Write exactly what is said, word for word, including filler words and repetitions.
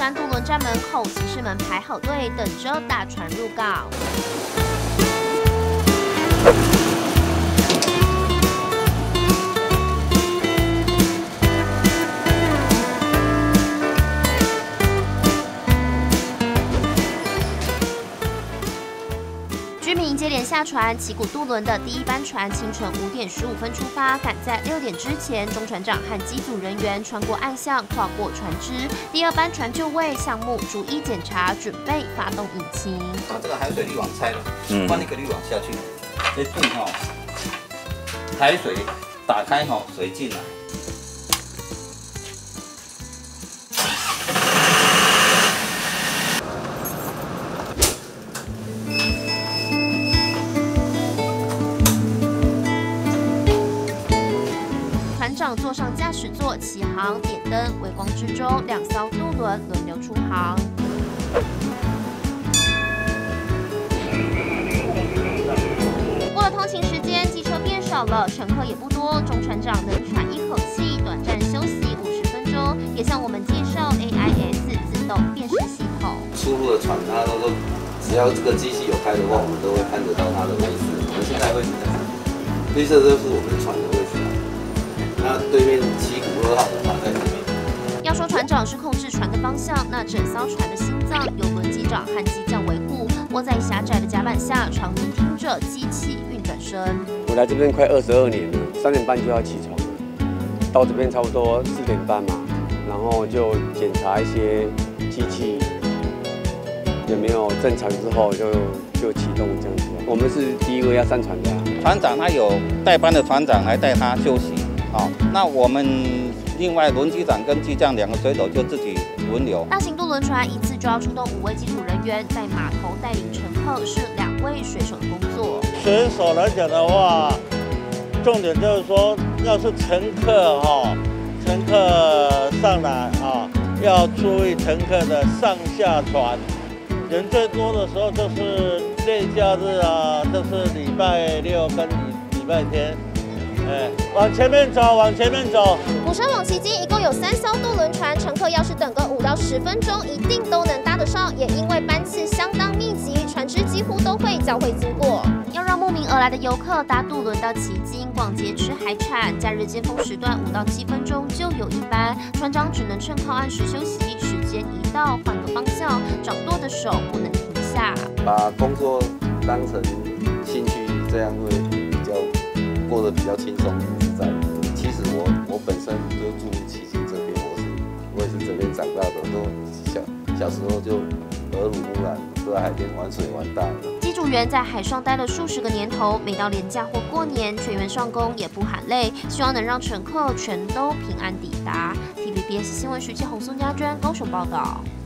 山渡轮站门口，骑士们排好队，等着大船入港。 居民接连下船，旗鼓渡轮的第一班船清晨五点十五分出发，赶在六点之前，中船长和机组人员穿过暗巷，跨过船只。第二班船就位，项目逐一检查，准备发动引擎。 把这个海水滤网拆了，嗯，放那个滤网下去，这洞哈，海水打开哈，水进来。 船长坐上驾驶座，起航，点灯，微光之中，两艘渡轮轮流出航。过了通勤时间，机车变少了，乘客也不多，中船长能喘一口气，短暂休息五十分钟，也向我们介绍 A I S 自动辨识系统。 出入的船，它都说只要这个机器有开的话，我们都会看得到它的位置。我们现在位置在哪？绿色就是我们船的位置。 那对面旗鼓二号的话在那边。 要说船长是控制船的方向，那整艘船的心脏由轮机长和机匠维护。窝在狭窄的甲板下，常聆听着机器运转声。 我来这边快二十二年了，三点半就要起床了，到这边差不多四点半嘛，然后就检查一些机器有没有正常之后就就启动这样子。我们是第一个要上船的、啊。 船长他有代班的船长来带他休息。 好，那我们另外轮机长跟机匠两个水手就自己轮流。 大型渡轮船一次就要出动五位机组人员，在码头带领乘客是两位水手的工作。 水手来讲的话，重点就是说，要是乘客哈、哦，乘客上来啊，要注意乘客的上下船。人最多的时候就是例假日啊，就是礼拜六跟礼礼拜天。 哎，往前面走，往前面走。 鼓山往旗津一共有三艘渡轮船，乘客要是等个五到十分钟，一定都能搭得上。也因为班次相当密集，船只几乎都会交汇经过。要让慕名而来的游客搭渡轮到旗津逛街吃海产，假日尖峰时段五到七分钟就有一班，船长只能趁靠岸时休息，时间一到换个方向，掌舵的手不能停下。 把工作当成兴趣，这样会比较。 过得比较轻松自在。其实我我本身就住旗津这边，我是我也是这边长大的，都小小时候就耳濡目染，都在海边玩水玩大了。 机组员在海上待了数十个年头，每到连假或过年，全员上工也不喊累，希望能让乘客全都平安抵达。T V B S 新闻徐继红、宋家娟高雄报道。